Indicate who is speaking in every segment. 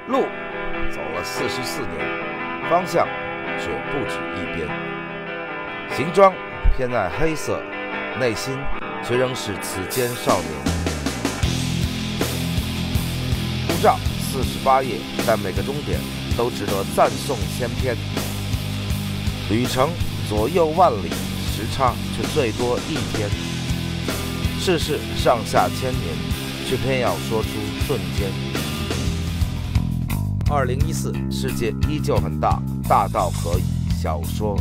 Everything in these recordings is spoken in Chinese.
Speaker 1: 路走了44年，方向却不止一边。行装偏爱黑色，内心却仍是此间少年。护照48页，但每个终点都值得赞颂千篇。旅程左右万里，时差却最多一天。世事上下千年，却偏要说出瞬间。2014，世界依旧很大，大到可以小说。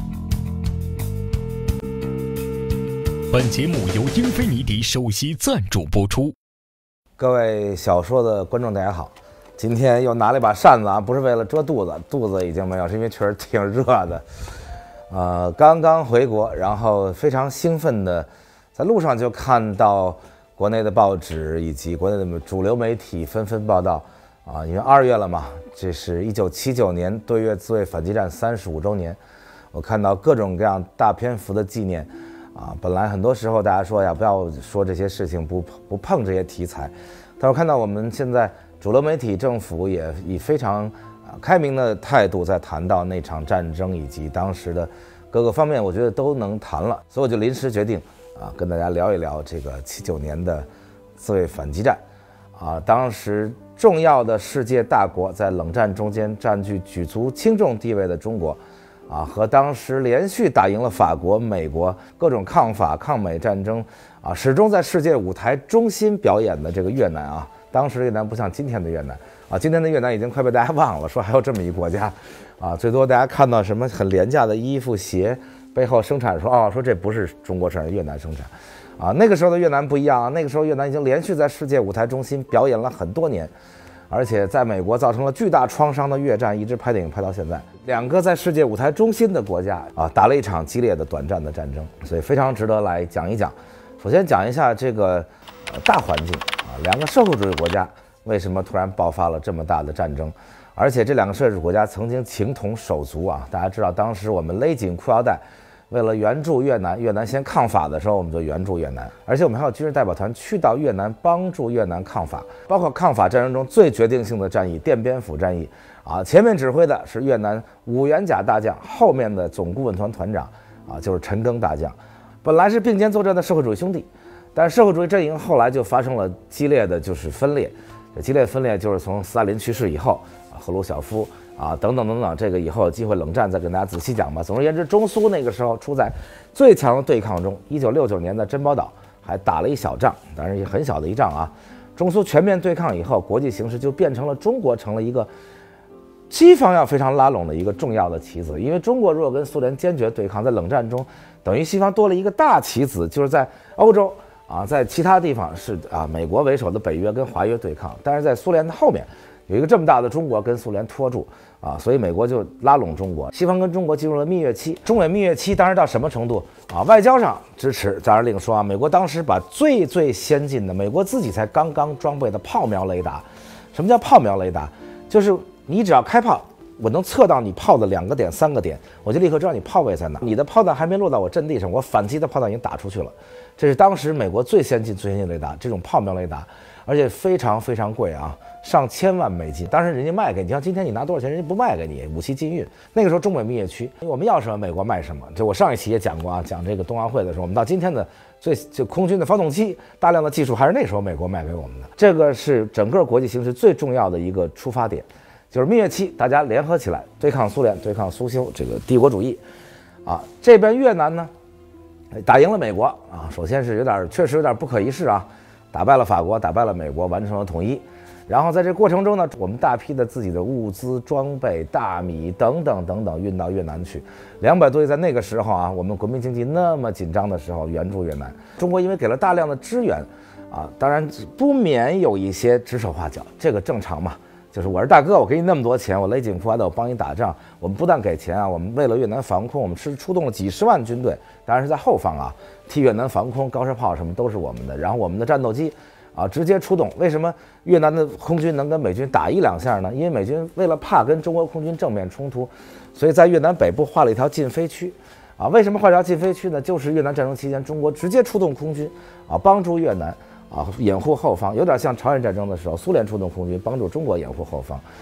Speaker 2: 本节目由英菲尼迪首席赞助播出。
Speaker 1: 各位小说的观众大家好，今天又拿了一把扇子啊，不是为了遮肚子，肚子已经没有，是因为确实挺热的。刚刚回国，然后非常兴奋的在路上就看到国内的报纸以及国内的主流媒体纷纷报道啊，因为2月了嘛，这是1979年对越自卫反击战35周年，我看到各种各样大篇幅的纪念啊。本来很多时候大家说呀，不要说这些事情，不碰这些题材，但是我看到我们现在主流媒体、政府也以非常开明的态度在谈到那场战争以及当时的各个方面，我觉得都能谈了，所以我就临时决定跟大家聊一聊这个79年的自卫反击战当时重要的世界大国在冷战中间占据举足轻重地位的中国和当时连续打赢了法国、美国各种抗法抗美战争始终在世界舞台中心表演的这个越南当时的越南不像今天的越南今天的越南已经快被大家忘了，说还有这么一国家最多大家看到什么很廉价的衣服鞋背后生产说这不是中国生产，越南生产那个时候的越南不一样那个时候越南已经连续在世界舞台中心表演了很多年，而且在美国造成了巨大创伤的越战一直拍电影拍到现在，两个在世界舞台中心的国家打了一场激烈的短暂的战争，所以非常值得来讲一讲。首先讲一下这个大环境两个社会主义国家为什么突然爆发了这么大的战争，而且这两个社会主义国家曾经情同手足大家知道当时我们勒紧裤腰带，为了援助越南，越南先抗法的时候我们就援助越南，而且我们还有军事代表团去到越南帮助越南抗法，包括抗法战争中最决定性的战役奠边府战役前面指挥的是越南5元甲大将，后面的总顾问团团长就是陈赓大将，本来是并肩作战的社会主义兄弟，但是社会主义阵营后来就发生了激烈的就是分裂，这激烈分裂就是从斯大林去世以后赫鲁晓夫等等等等，这个以后有机会冷战再跟大家仔细讲吧。总而言之，中苏那个时候处在最强的对抗中，1969年的珍宝岛还打了一小仗，当然也很小的一仗中苏全面对抗以后，国际形势就变成了中国成了一个西方要非常拉拢的一个重要的棋子，因为中国如果跟苏联坚决对抗，在冷战中等于西方多了一个大棋子，就是在欧洲在其他地方是美国为首的北约跟华约对抗，但是在苏联的后面有一个这么大的中国跟苏联拖住所以美国就拉拢中国，西方跟中国进入了蜜月期。中美蜜月期当时到什么程度外交上支持当然另说美国当时把最先进的美国自己才刚刚装备的炮瞄雷达，什么叫炮瞄雷达？就是你只要开炮，我能测到你炮的2个点3个点，我就立刻知道你炮位在哪，你的炮弹还没落到我阵地上，我反击的炮弹已经打出去了。这是当时美国最先进雷达，这种炮瞄雷达，而且非常非常贵上千万美金。当时人家卖给你，像今天你拿多少钱，人家不卖给你，武器禁运。那个时候中美蜜月期，我们要什么美国卖什么。就我上一期也讲过讲这个冬奥会的时候，我们到今天的就空军的发动机，大量的技术还是那时候美国卖给我们的。这个是整个国际形势最重要的一个出发点，就是蜜月期大家联合起来对抗苏联，对抗苏修这个帝国主义这边越南呢打赢了美国首先是确实有点不可一世打败了法国，打败了美国，完成了统一。然后在这过程中呢，我们大批的自己的物资装备大米等等等等运到越南去，200多亿。在那个时候我们国民经济那么紧张的时候援助越南，中国因为给了大量的支援当然不免有一些指手画脚，这个正常嘛，就是我是大哥，我给你那么多钱，我勒紧裤腰带我帮你打仗，我们不但给钱我们为了越南防空，我们是出动了几十万军队，当然是在后方替越南防空，高射炮什么都是我们的，然后我们的战斗机直接出动。为什么越南的空军能跟美军打1-2下呢？因为美军为了怕跟中国空军正面冲突，所以在越南北部画了一条禁飞区为什么画这条禁飞区呢？就是越南战争期间中国直接出动空军帮助越南掩护后方，有点像朝鲜战争的时候苏联出动空军帮助中国掩护后方。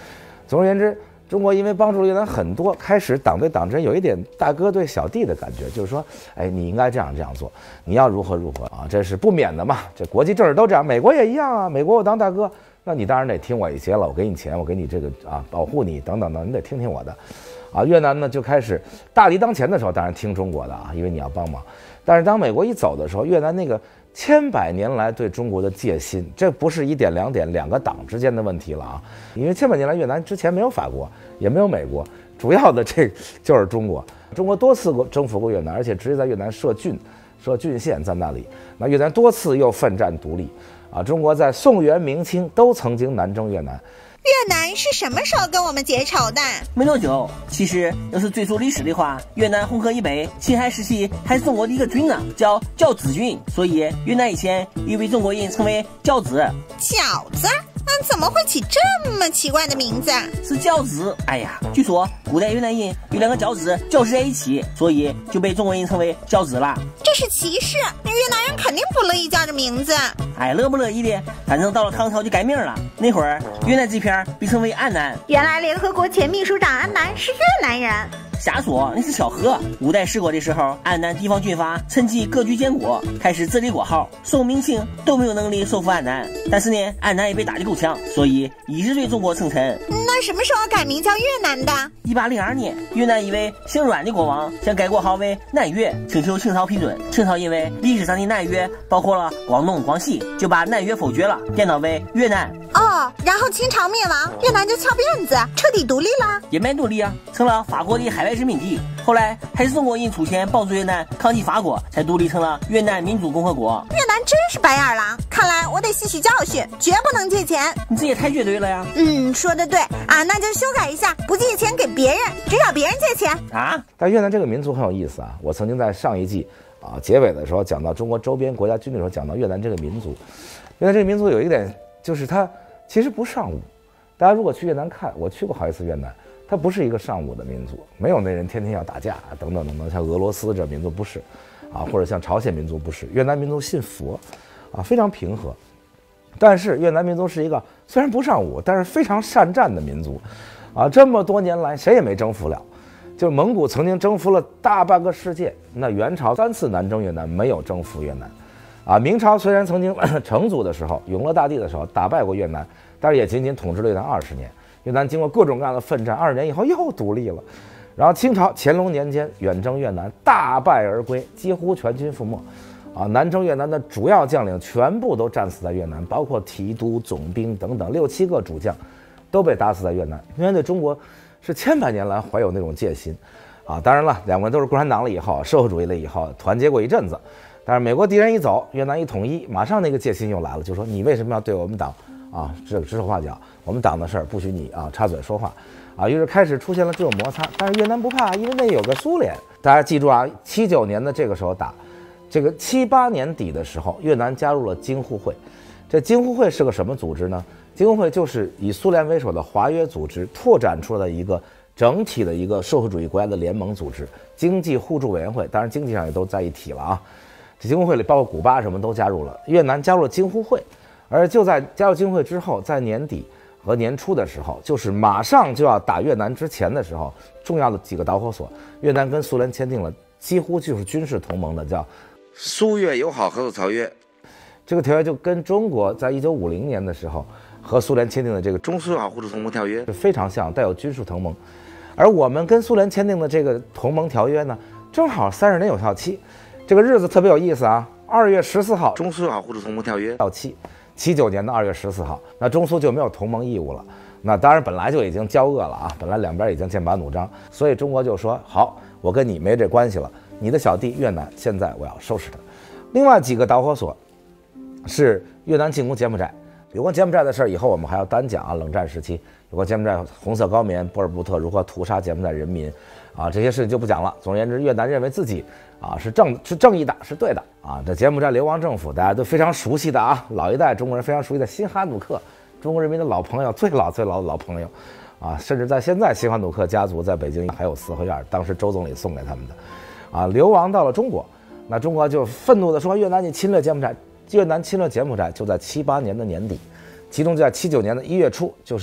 Speaker 1: 总而言之，中国因为帮助了越南很多，开始党对党之间有一点大哥对小弟的感觉，就是说，哎，你应该这样做，你要如何啊，这是不免的嘛。这国际政治都这样，美国也一样啊。美国我当大哥，那你当然得听我一些了，我给你钱，我给你这个啊，保护你等等等，你得听听我的。啊，越南呢就开始大敌当前的时候，当然听中国的啊，因为你要帮忙。但是当美国一走的时候，越南那个千百年来对中国的戒心，这不是1点2点2个党之间的问题了啊，因为千百年来越南之前没有法国，也没有美国，主要的这就是中国。中国多次征服过越南，而且直接在越南设郡县在那里。那越南多次又奋战独立啊，中国在宋元明清都曾经南征越南。
Speaker 3: 越南是什么时候跟我们结仇的？
Speaker 4: 没多久。其实要是追溯历史的话，越南红河以北，秦汉时期还是中国的一个郡呢，叫交子郡，所以越南以前也被中国人称为交子。
Speaker 3: 饺子？怎么会起这么奇怪的名字？
Speaker 4: 是饺子。哎呀，据说古代越南人有2个饺子交织在一起，所以就被中国人称为饺子了。
Speaker 3: 这是歧视，越南人肯定不乐意叫这名字。
Speaker 4: 哎，乐不乐意的，反正到了唐朝就改名了。那会儿越南这片被称为安南。
Speaker 3: 原来联合国前秘书长安南是越南人。
Speaker 4: 瞎说，那是巧合。五代十国的时候，安南地方军阀趁机割据建国，开始自立国号。宋明清都没有能力收复安南，但是呢，安南也被打得够呛，所以一直对中国称臣。
Speaker 3: 那什么时候改名叫越南的
Speaker 4: ？1802年，越南一位姓阮的国王想改国号为南越，请求清朝批准。清朝因为历史上的南越包括了广东、广西，就把南越否决了，变到为越南。
Speaker 3: 哦，然后清朝灭亡，越南就翘辫子，彻底独立了。
Speaker 4: 也没独立啊，成了法国的海外殖民地。后来还是中国人出钱帮助越南抗击法国，才独立成了越南民主共和国。
Speaker 3: 越南真是白眼狼，看来我得吸取教训，绝不能借钱。
Speaker 4: 你这也太绝对了呀。
Speaker 3: 说得对啊，那就修改一下，不借钱给别人，只找别人借钱
Speaker 4: 啊。
Speaker 1: 但越南这个民族很有意思啊，我曾经在上一季结尾的时候讲到中国周边国家军队的时候，讲到越南这个民族。越南这个民族有一点就是它其实不尚武。大家如果去越南看，我去过好几次越南，它不是一个尚武的民族，没有那人天天要打架等等等等，像俄罗斯这民族不是或者像朝鲜民族不是。越南民族信佛非常平和。但是越南民族是一个虽然不尚武，但是非常善战的民族这么多年来谁也没征服了。就是蒙古曾经征服了大半个世界，那元朝3次南征越南没有征服越南明朝虽然曾经成祖的时候，永乐大帝的时候打败过越南，但是也仅仅统治了越南20年。越南经过各种各样的奋战，20年以后又独立了。然后清朝乾隆年间远征越南，大败而归，几乎全军覆没南征越南的主要将领全部都战死在越南，包括提督、总兵等等6、7个主将都被打死在越南。越南对中国是千百年来怀有那种戒心当然了，两个人都是共产党了以后，社会主义了以后，团结过一阵子。但是美国敌人一走，越南一统一，马上那个戒心又来了，就说你为什么要对我们党指手画脚？我们党的事儿不许你插嘴说话于是开始出现了这种摩擦。但是越南不怕，因为那有个苏联。大家记住79年的这个时候打，这个78年底的时候，越南加入了京沪会。这京沪会是个什么组织呢？京沪会就是以苏联为首的华约组织拓展出了一个整体的一个社会主义国家的联盟组织，经济互助委员会。当然经济上也都在一体了这京沪会里包括古巴什么都加入了，越南加入了京沪会。而就在加入京沪会之后，在年底和年初的时候，就是马上就要打越南之前的时候，重要的几个导火索，越南跟苏联签订了几乎就是军事同盟的叫苏越友好合作条约。这个条约就跟中国在1950年的时候和苏联签订的这个中苏友好互助同盟条约是非常像，带有军事同盟。而我们跟苏联签订的这个同盟条约呢，正好30年有效期。这个日子特别有意思2月14号中苏友好互助同盟条约到期，79年的2月14号，那中苏就没有同盟义务了。那当然本来就已经交恶了本来两边已经剑拔弩张，所以中国就说好，我跟你没这关系了，你的小弟越南现在我要收拾他。另外几个导火索是越南进攻柬埔寨。有关柬埔寨的事儿以后我们还要单讲冷战时期有关柬埔寨红色高棉波尔布特如何屠杀柬埔寨人民这些事情就不讲了。总而言之，越南认为自己是正义的，是对的这柬埔寨流亡政府大家都非常熟悉的老一代中国人非常熟悉的辛哈努克，中国人民的老朋友，最老的老朋友甚至在现在辛哈努克家族在北京还有四合院，当时周总理送给他们的流亡到了中国。那中国就愤怒地说，越南你侵略柬埔寨。越南侵略柬埔寨就在78年的年底，其中就在79年的1月初，就是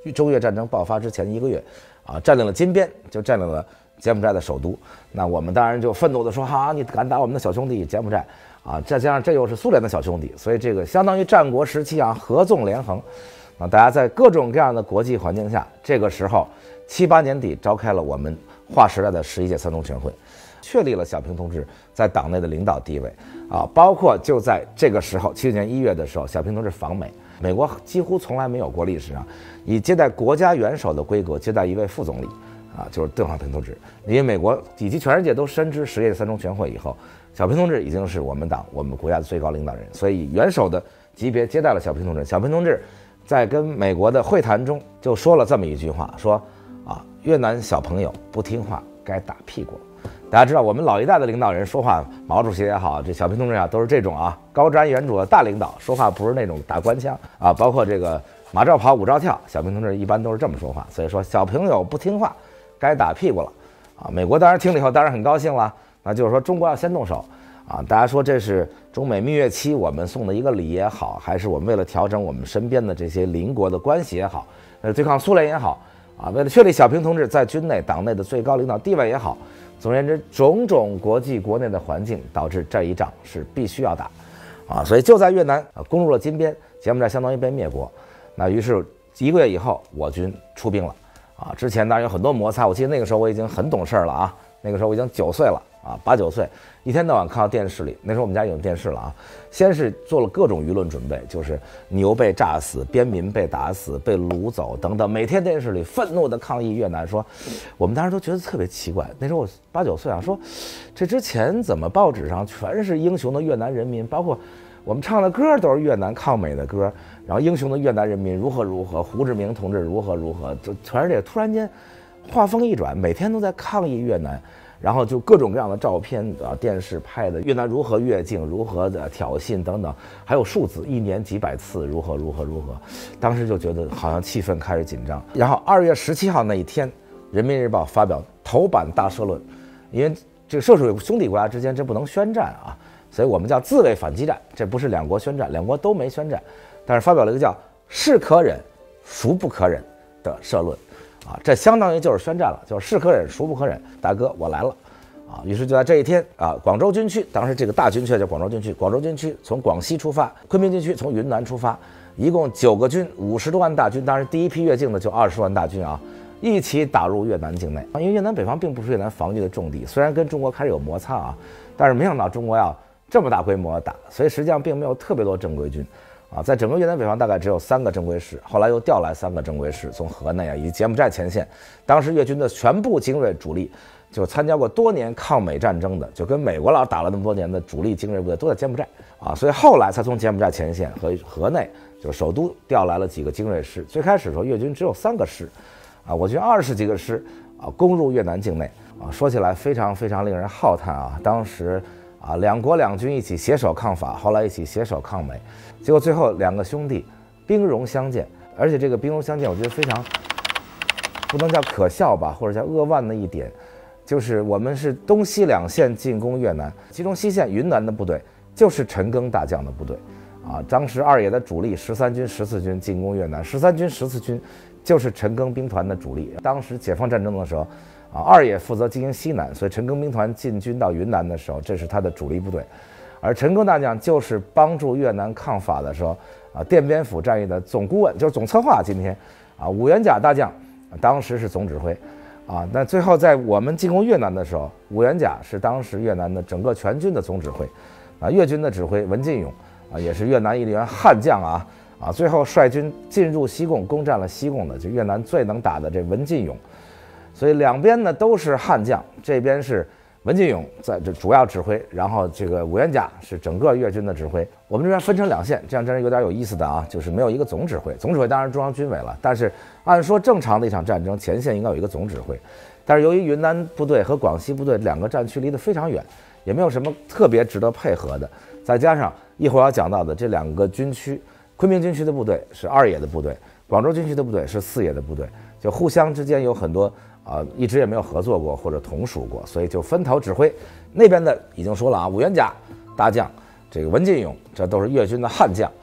Speaker 1: 中越战争爆发之前1个月，占领了金边，就占领了柬埔寨的首都。那我们当然就愤怒地说：“哈，你敢打我们的小兄弟柬埔寨啊！”再加上这又是苏联的小兄弟，所以这个相当于战国时期合纵连横。大家在各种各样的国际环境下，这个时候7、8年底召开了我们划时代的11届三中全会，确立了小平同志在党内的领导地位包括就在这个时候79年1月的时候，小平同志访美，美国几乎从来没有过历史上以接待国家元首的规格接待一位副总理就是邓小平同志。因为美国以及全世界都深知11届三中全会以后，小平同志已经是我们党我们国家的最高领导人，所以以元首的级别接待了小平同志。小平同志在跟美国的会谈中就说了这么一句话，说越南小朋友不听话该打屁股。大家知道我们老一代的领导人说话，毛主席也好，这小平同志都是这种高瞻远瞩的大领导，说话不是那种打官腔包括这个马照跑舞照跳，小平同志一般都是这么说话。所以说小朋友不听话该打屁股了美国当然听了以后当然很高兴了，那就是说中国要先动手大家说这是中美蜜月期我们送的一个礼也好，还是我们为了调整我们身边的这些邻国的关系也好，对抗苏联也好为了确立小平同志在军内党内的最高领导地位也好，总而言之，种种国际国内的环境导致这一仗是必须要打所以就在越南攻入了金边，柬埔寨相当于被灭国。那于是1个月以后，我军出兵了之前当然有很多摩擦，我记得那个时候我已经很懂事了那个时候我已经9岁了8、9岁，一天到晚看到电视里，那时候我们家有电视了先是做了各种舆论准备，就是牛被炸死，边民被打死，被掳走等等，每天电视里愤怒的抗议越南，说我们当时都觉得特别奇怪。那时候我8、9岁说这之前怎么报纸上全是英雄的越南人民，包括我们唱的歌都是越南抗美的歌，然后英雄的越南人民如何如何，胡志明同志如何如何，就全是这个。突然间话锋一转，每天都在抗议越南，然后就各种各样的照片电视拍的越南如何越境，如何的挑衅等等，还有数字1年几百次如何如何如何。当时就觉得好像气氛开始紧张。然后2月17号那一天，人民日报发表头版大社论，因为这个涉属兄弟国家之间，这不能宣战所以我们叫自卫反击战，这不是两国宣战，两国都没宣战，但是发表了一个叫是可忍孰不可忍的社论这相当于就是宣战了，就是是可忍孰不可忍，大哥我来了于是就在这一天广州军区，当时这个大军区叫广州军区，广州军区从广西出发，昆明军区从云南出发，一共9个军，50多万大军，当然第一批越境的就20万大军一起打入越南境内。因为越南北方并不是越南防御的重地，虽然跟中国开始有摩擦但是没想到中国要这么大规模打，所以实际上并没有特别多正规军在整个越南北方大概只有3个正规师，后来又调来3个正规师，从河内以及柬埔寨前线。当时越军的全部精锐主力，就参加过多年抗美战争的，就跟美国佬打了那么多年的主力精锐部队都在柬埔寨所以后来才从柬埔寨前线和河内就是首都调来了几个精锐师。最开始的时候越军只有3个师我军20几个师攻入越南境内说起来非常非常令人浩叹当时两国两军一起携手抗法，后来一起携手抗美，结果最后2个兄弟兵戎相见，而且这个兵戎相见我觉得非常不能叫可笑吧，或者叫扼腕的一点，就是我们是东西2线进攻越南，其中西线云南的部队就是陈赓大将的部队当时二野的主力13军14军进攻越南，13军14军就是陈赓兵团的主力。当时解放战争的时候二野负责经营西南，所以陈赓兵团进军到云南的时候，这是他的主力部队。而陈赓大将就是帮助越南抗法的时候奠边府战役的总顾问，就是总策划。今天伍元甲大将当时是总指挥那最后在我们进攻越南的时候，伍元甲是当时越南的整个全军的总指挥越军的指挥文进勇也是越南一员悍将最后率军进入西贡，攻占了西贡的就越南最能打的这文进勇。所以两边呢都是悍将，这边是文进勇在这主要指挥，然后这个伍元甲是整个越军的指挥。我们这边分成2线，这样真是有点有意思的就是没有一个总指挥，总指挥当然中央军委了，但是按说正常的一场战争前线应该有一个总指挥，但是由于云南部队和广西部队2个战区离得非常远，也没有什么特别值得配合的，再加上一会儿要讲到的这2个军区，昆明军区的部队是2野的部队，广州军区的部队是4野的部队，就互相之间有很多一直也没有合作过或者同属过，所以就分头指挥。那边的已经说了伍元甲大将，这个文进勇，这都是越军的悍将。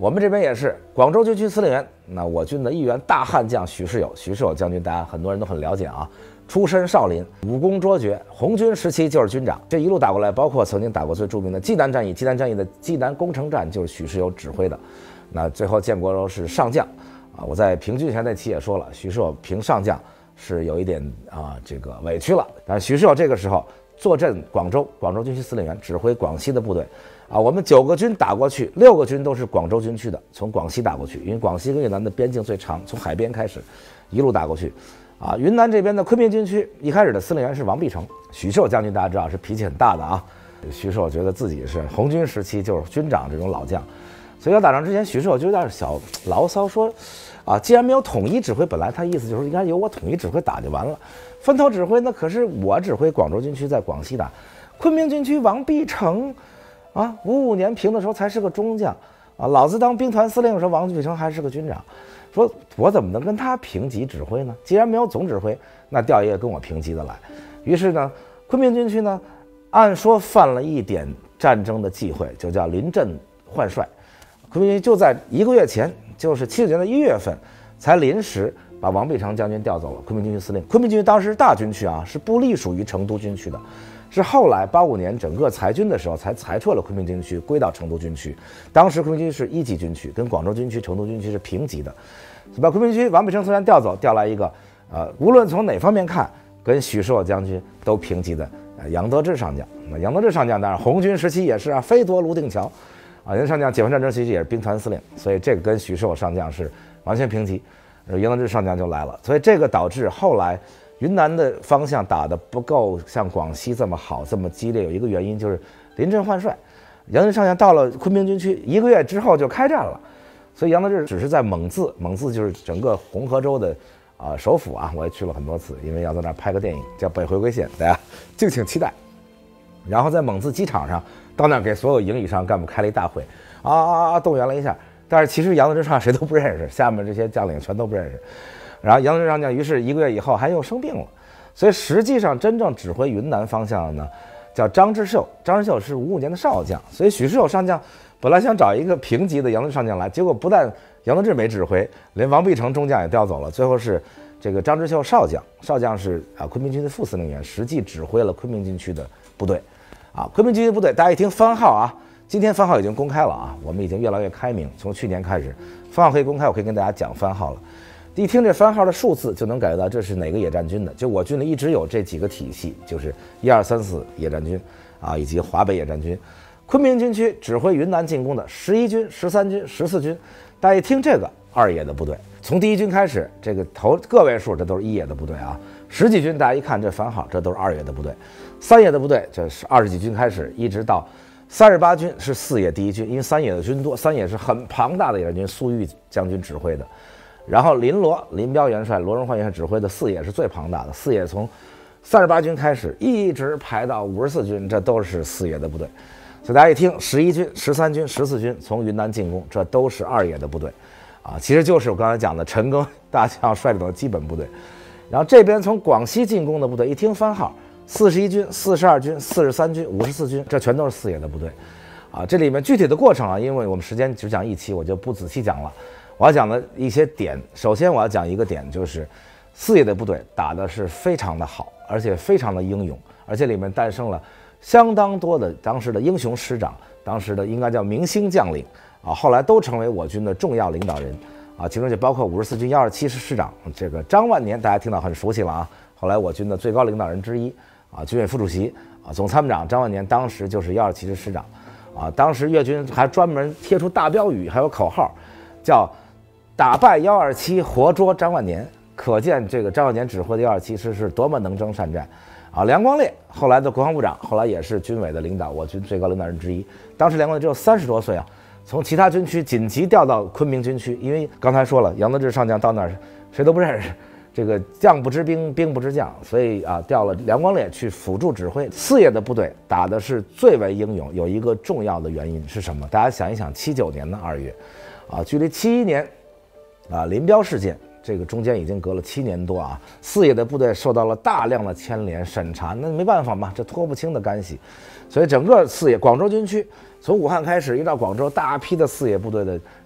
Speaker 1: 我们这边也是广州军区司令员，那我军的一员大悍将许世友，许世友将军大家很多人都很了解啊，出身少林，武功卓绝，红军时期就是军长，这一路打过来，包括曾经打过最著名的济南战役，济南战役的济南攻城战就是许世友指挥的，那最后建国时候是上将啊，我在评军前那期也说了，许世友评上将是有一点这个委屈了，但是许世友这个时候坐镇广州军区司令员，指挥广西的部队。我们9个军打过去，6个军都是广州军区的，从广西打过去，因为广西跟越南的边境最长，从海边开始，一路打过去。云南这边的昆明军区一开始的司令员是王必成，许世友将军大家知道是脾气很大的啊。许世友觉得自己是红军时期就是军长这种老将，所以要打仗之前，许世友就有点小牢骚说，既然没有统一指挥，本来他意思就是应该由我统一指挥打就完了，分头指挥呢，可是我指挥广州军区在广西打，昆明军区王必成。55年平的时候才是个中将，老子当兵团司令的时候，王必成还是个军长，说我怎么能跟他平级指挥呢？既然没有总指挥，那调一个跟我平级的来。于是呢，昆明军区呢，按说犯了一点战争的忌讳，就叫临阵换帅。昆明军就在1个月前，就是79年的1月份，才临时把王必成将军调走了，昆明军区司令。昆明军区当时是大军区啊，是不隶属于成都军区的。是后来85年整个裁军的时候才裁撤了昆明军区，归到成都军区。当时昆明军区是1级军区，跟广州军区、成都军区是平级的。把昆明军区王必成虽然调走，调来一个无论从哪方面看，跟许世友将军都平级的杨得志上将。那杨得志上将当然红军时期也是飞夺泸定桥，杨得志上将解放战争时期也是兵团司令，所以这个跟许世友上将是完全平级。杨得志上将就来了，所以这个导致后来。云南的方向打得不够像广西这么好这么激烈，有一个原因就是临阵换帅。杨得志上将到了昆明军区1个月之后就开战了，所以杨得志只是在蒙自就是整个红河州的首府啊，我也去了很多次，因为要在那儿拍个电影叫《北回归线》，大家敬请期待。然后在蒙自机场上到那儿给所有营以上干部开了一大会，动员了一下，但是其实杨得志上将谁都不认识，下面这些将领全都不认识。然后杨得志上将于是1个月以后还又生病了，所以实际上真正指挥云南方向的呢，叫张之秀。张之秀是55年的少将，所以许世友上将本来想找一个平级的杨得志上将来，结果不但杨得志没指挥，连王必成中将也调走了，最后是这个张之秀少将，少将是昆明军的副司令员，实际指挥了昆明军区的部队。昆明军区部队大家一听番号啊，今天番号已经公开了啊，我们已经越来越开明，从去年开始番号可以公开，我可以跟大家讲番号了。一听这番号的数字就能感觉到这是哪个野战军的，就我军里一直有这几个体系，就是1234野战军以及华北野战军。昆明军区指挥云南进攻的11军、13军、14军，大家一听这个2野的部队，从第1军开始，这个头个位数这都是1野的部队啊。10几军大家一看这番号，这都是2野的部队。3野的部队这是20几军开始，一直到38军是4野第1军，因为3野的军多，3野是很庞大的野战军，粟裕将军指挥的。然后林彪元帅、罗荣焕元帅指挥的4野是最庞大的，4野从38军开始一直排到54军，这都是4野的部队。所以大家一听11军、13军、14军从云南进攻，这都是2野的部队其实就是我刚才讲的陈赓大将率领的基本部队。然后这边从广西进攻的部队，一听番号41军、42军、43军、54军，这全都是4野的部队这里面具体的过程因为我们时间只讲1期，我就不仔细讲了。我要讲的一些点，首先我要讲一个点，就是4野的部队打的是非常的好，而且非常的英勇，而且里面诞生了相当多的当时的英雄师长，当时的应该叫明星将领后来都成为我军的重要领导人其中就包括54军127师师长这个张万年，大家听到很熟悉了后来我军的最高领导人之一军委副主席总参谋长张万年，当时就是127师师长当时粤军还专门贴出大标语，还有口号，叫打败127，活捉张万年，可见这个张万年指挥的127师是多么能征善战梁光烈后来的国防部长，后来也是军委的领导，我军最高领导人之一。当时梁光烈只有30多岁从其他军区紧急调到昆明军区，因为刚才说了，杨得志上将到那儿谁都不认识，这个将不知兵，兵不知将，所以调了梁光烈去辅助指挥。4野的部队打的是最为英勇，有一个重要的原因是什么？大家想一想，79年的2月距离71年林彪事件这个中间已经隔了7年多4野的部队受到了大量的牵连审查，那没办法嘛，这脱不清的干系，所以整个4野广州军区从武汉开始一直到广州，大批的4野部队的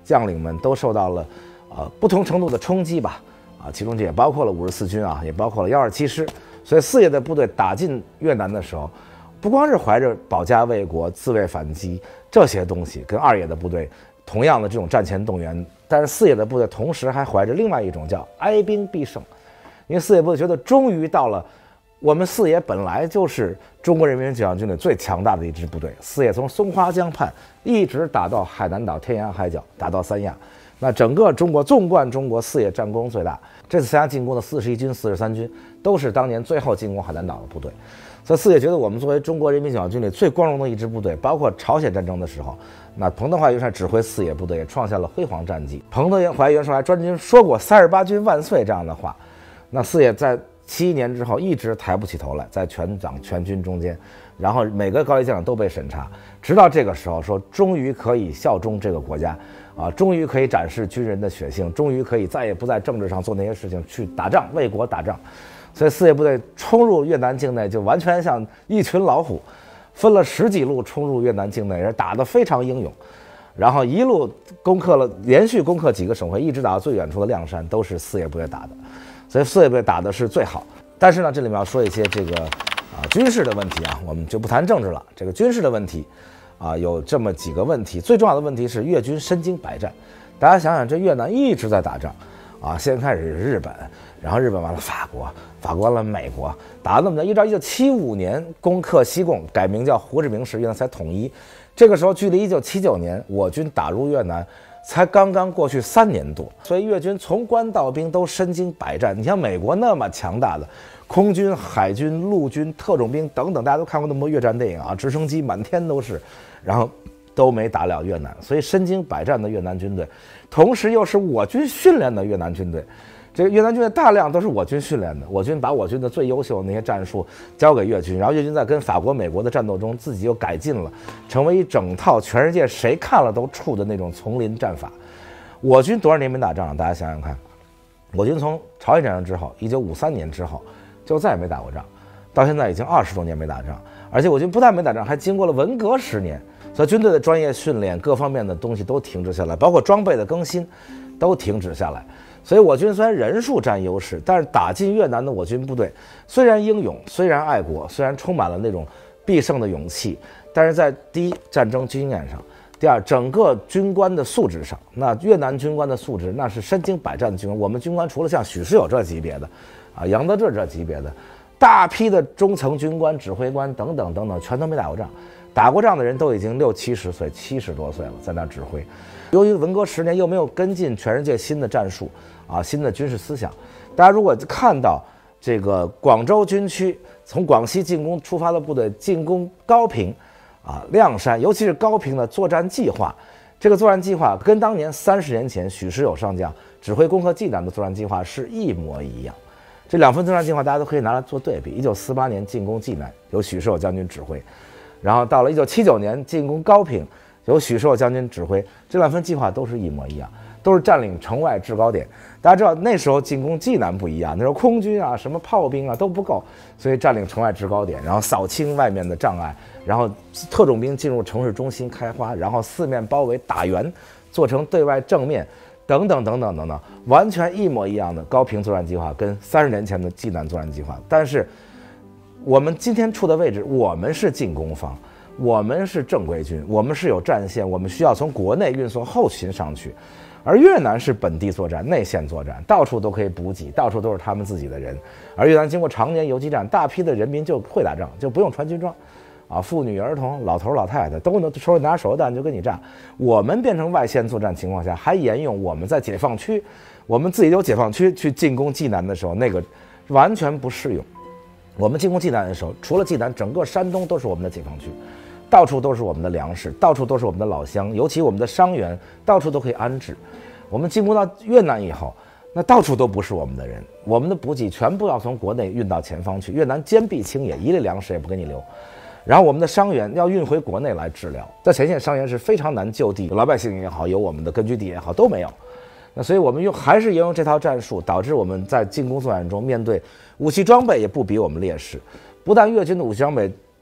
Speaker 1: 将领们都受到了不同程度的冲击吧，其中这也包括了54军也包括了127师。所以四野的部队打进越南的时候，不光是怀着保家卫国、自卫反击这些东西，跟二野的部队同样的这种战前动员，但是四野的部队同时还怀着另外一种叫哀兵必胜，因为四野部队觉得终于到了，我们四野本来就是中国人民解放军队最强大的一支部队，四野从松花江畔一直打到海南岛天涯海角，打到三亚，那整个中国纵贯中国四野战功最大。这次三亚进攻的41军、43军都是当年最后进攻海南岛的部队，所以四野觉得我们作为中国人民解放军里最光荣的一支部队，包括朝鲜战争的时候，那彭德怀元帅指挥四野部队也创下了辉煌战绩。彭德怀元帅还专门说过38军万岁这样的话。那四野在71年之后一直抬不起头来，在全党全军中间，然后每个高级将领都被审查，直到这个时候说终于可以效忠这个国家终于可以展示军人的血性，终于可以再也不在政治上做那些事情，去打仗，为国打仗。所以四野部队冲入越南境内，就完全像一群老虎，分了10几路冲入越南境内，打得非常英勇，然后一路连续攻克几个省会，一直打到最远处的亮山，都是四野部队打的。所以四野部队打的是最好。但是呢，这里面要说一些这个军事的问题我们就不谈政治了。这个军事的问题有这么几个问题，最重要的问题是越军身经百战。大家想想，这越南一直在打仗先开始是日本，然后日本完了法国，法国完了美国，打了那么久，一直到1975年攻克西贡，改名叫胡志明市，越南才统一。这个时候距离1979年我军打入越南才刚刚过去3年多，所以越军从官到兵都身经百战。你像美国那么强大的空军、海军、陆军、特种兵等等，大家都看过那么多越战电影直升机满天都是，然后都没打了越南。所以身经百战的越南军队，同时又是我军训练的越南军队。这个越南军队大量都是我军训练的，我军把我军的最优秀的那些战术交给越军，然后越军在跟法国、美国的战斗中自己又改进了，成为一整套全世界谁看了都怵的那种丛林战法。我军多少年没打仗了？大家想想看，我军从朝鲜战争之后，1953年之后就再也没打过仗，到现在已经20多年没打仗，而且我军不但没打仗，还经过了文革10年，所以军队的专业训练各方面的东西都停止下来，包括装备的更新都停止下来。所以我军虽然人数占优势，但是打进越南的我军部队虽然英勇，虽然爱国，虽然充满了那种必胜的勇气，但是在第一战争经验上，第二整个军官的素质上，那越南军官的素质那是身经百战的军官。我们军官除了像许世友这级别的杨德志这级别的，大批的中层军官、指挥官等等等等，全都没打过仗。打过仗的人都已经60、70岁、70多岁了，在那指挥。由于文革10年又没有跟进全世界新的战术新的军事思想，大家如果看到这个广州军区从广西进攻出发的部队进攻高平亮山，尤其是高平的作战计划，这个作战计划跟当年30年前许世友上将指挥攻克济南的作战计划是一模一样。这2份作战计划大家都可以拿来做对比。1948年进攻济南由许世友将军指挥，然后到了1979年进攻高平由许世友将军指挥，这2份计划都是一模一样，都是占领城外制高点。大家知道那时候进攻济南不一样，那时候空军什么炮兵都不够，所以占领城外制高点，然后扫清外面的障碍，然后特种兵进入城市中心开花，然后四面包围打援，做成对外正面，等等等等等等，完全一模一样的高平作战计划跟30年前的济南作战计划。但是我们今天处的位置，我们是进攻方，我们是正规军，我们是有战线，我们需要从国内运送后勤上去。而越南是本地作战、内线作战，到处都可以补给，到处都是他们自己的人。而越南经过常年游击战，大批的人民就会打仗，就不用穿军装妇女儿童、老头老太太都能手里拿手榴弹就跟你炸。我们变成外线作战情况下，还沿用我们在解放区，我们自己有解放区去进攻济南的时候，那个完全不适用。我们进攻济南的时候，除了济南，整个山东都是我们的解放区，到处都是我们的粮食，到处都是我们的老乡，尤其我们的伤员到处都可以安置。我们进攻到越南以后，那到处都不是我们的人，我们的补给全部要从国内运到前方去，越南坚壁清野，一粒粮食也不给你留。然后我们的伤员要运回国内来治疗，在前线伤员是非常难就地，有老百姓也好，有我们的根据地也好，都没有。那所以我们还是沿用这套战术，导致我们在进攻作战中面对武器装备也不比我们劣势。不但越军的武器装备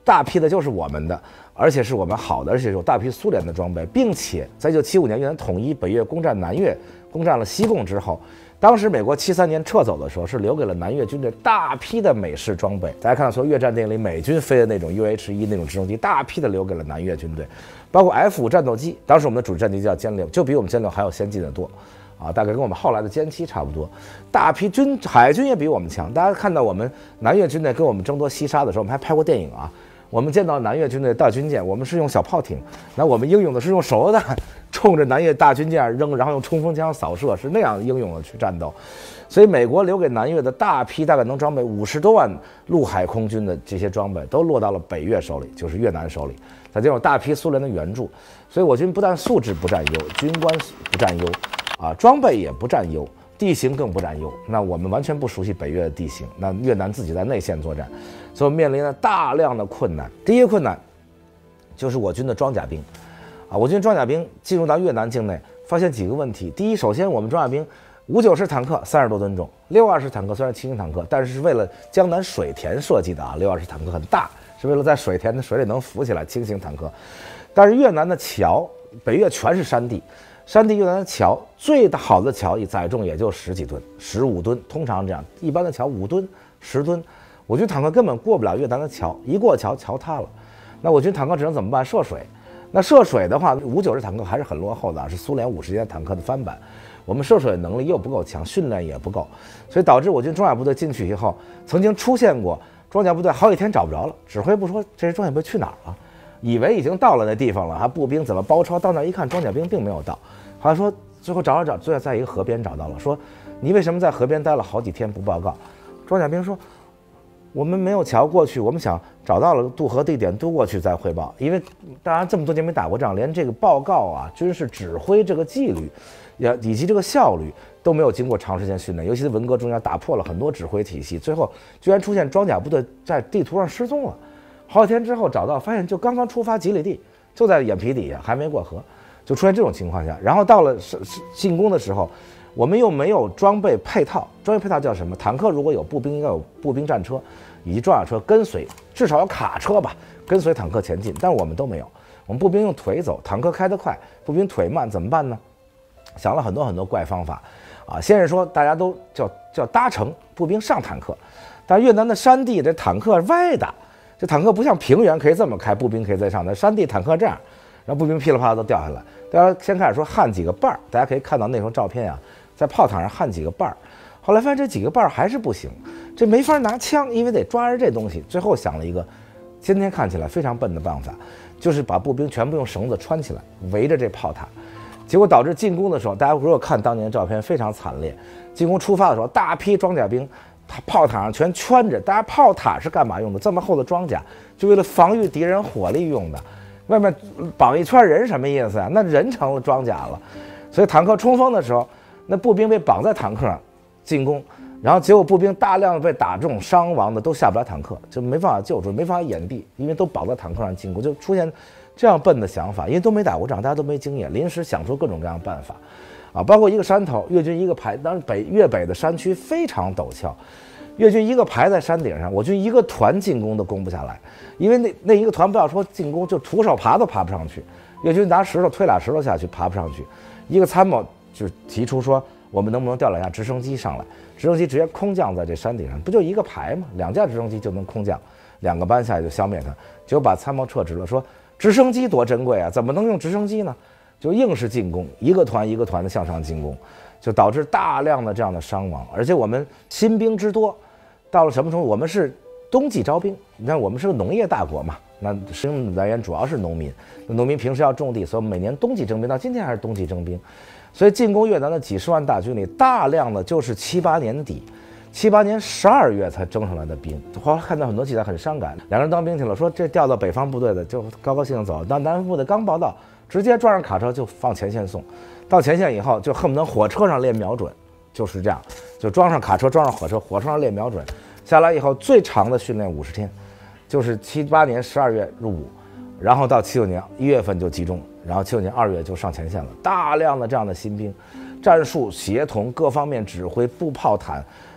Speaker 1: 大批的就是我们的，而且是我们好的，而且有大批苏联的装备，并且在1975年越南统一，北越攻占南越，攻占了西贡之后，当时美国73年撤走的时候，是留给了南越军队大批的美式装备。大家看到所有越战电影里美军飞的那种 UH-1那种直升机，大批的留给了南越军队，包括 F5战斗机，当时我们的主力战斗机叫歼6，就比我们歼6还要先进的多。大概跟我们后来的歼7差不多，大批海军也比我们强。大家看到我们南越军队跟我们争夺西沙的时候，我们还拍过电影啊。我们见到南越军队大军舰，我们是用小炮艇，那我们英勇的是用手榴弹冲着南越大军舰扔，然后用冲锋枪扫射，是那样英勇的去战斗。所以美国留给南越的大批大概能装备50多万陆海空军的这些装备，都落到了北越手里，就是越南手里。再加上大批苏联的援助，所以我军不但素质不占优，军官不占优，装备也不占优，地形更不占优。那我们完全不熟悉北越的地形，那越南自己在内线作战，所以面临了大量的困难。第一个困难就是我军的装甲兵，我军装甲兵进入到越南境内，发现几个问题。第一，首先我们装甲兵590式坦克30多吨重，620式坦克虽然轻型坦克，但是是为了江南水田设计的620式坦克很大，是为了在水田的水里能浮起来，轻型坦克。但是越南的桥，北越全是山地。越南的桥最好的桥载重也就10几吨，15吨，通常这样，一般的桥5吨、10吨。我军坦克根本过不了越南的桥，一过桥塌了。那我军坦克只能怎么办？涉水。那涉水的话，590坦克还是很落后的，是苏联50年坦克的翻版。我们涉水能力又不够强，训练也不够，所以导致我军装甲部队进去以后，曾经出现过装甲部队好几天找不着了，指挥部说这些装甲部队去哪儿了？以为已经到了那地方了，还步兵怎么包抄？到那一看，装甲兵并没有到。后来说最后找，最后在一个河边找到了，说你为什么在河边待了好几天不报告？装甲兵说我们没有桥过去，我们想找到了渡河地点渡过去再汇报。因为当然这么多年没打过仗，连这个报告军事指挥这个纪律以及这个效率都没有经过长时间训练，尤其是文革中间打破了很多指挥体系，最后居然出现装甲部队在地图上失踪了。好几天之后找到，发现就刚刚出发几里地，就在眼皮底下，还没过河，就出现这种情况下。然后到了进攻的时候，我们又没有装备配套。装备配套叫什么？坦克如果有步兵，应该有步兵战车以及装甲车跟随，至少有卡车吧，跟随坦克前进。但是我们都没有，我们步兵用腿走，坦克开得快，步兵腿慢，怎么办呢？想了很多怪方法先是说大家都叫搭乘步兵上坦克，但越南的山地这坦克歪打。这坦克不像平原可以这么开，步兵可以在上的，山地坦克这样，然后步兵噼里啪啦都掉下来。大家先开始说焊几个瓣儿，大家可以看到那张照片在炮膛上焊几个瓣儿。后来发现这几个瓣儿还是不行，这没法拿枪，因为得抓着这东西。最后想了一个今天看起来非常笨的办法，就是把步兵全部用绳子穿起来，围着这炮塔。结果导致进攻的时候，大家如果看当年的照片非常惨烈。进攻出发的时候，大批装甲兵炮塔上全圈着，大家炮塔是干嘛用的？这么厚的装甲，就为了防御敌人火力用的。外面绑一圈人什么意思啊？那人成了装甲了。所以坦克冲锋的时候，那步兵被绑在坦克上进攻，然后结果步兵大量被打中伤亡的都下不来坦克，就没办法救助，没办法掩蔽，因为都绑在坦克上进攻，就出现这样笨的想法。因为都没打过仗，大家都没经验，临时想出各种各样的办法。包括一个山头，越军一个排，当然越北的山区非常陡峭，越军一个排在山顶上，我军一个团进攻都攻不下来，因为那一个团不要说进攻，就徒手爬都爬不上去，越军拿石头推俩石头下去爬不上去。一个参谋就提出说，我们能不能调2架直升机上来？直升机直接空降在这山顶上，不就一个排吗？2架直升机就能空降，2个班下去就消灭它。结果把参谋撤职了，说直升机多珍贵啊，怎么能用直升机呢？就硬是进攻，一个团一个团的向上进攻，就导致大量的这样的伤亡。而且我们新兵之多，到了什么程度？我们是冬季招兵，你看我们是个农业大国嘛，那生命来源主要是农民，农民平时要种地，所以每年冬季征兵，到今天还是冬季征兵。所以进攻越南的几十万大军里，大量的就是78年底、78年12月才征上来的兵。后来看到很多记载很伤感，两个人当兵去了，说这调到北方部队的就高高兴兴走了，到南方部队刚报到，直接装上卡车就放前线送。到前线以后，就恨不得火车上练瞄准，就是这样，就装上卡车，装上火车，火车上练瞄准。下来以后，最长的训练50天，就是78年12月入伍，然后到79年1月份就集中，然后79年2月就上前线了。大量的这样的新兵，战术协同各方面指挥、步炮坦，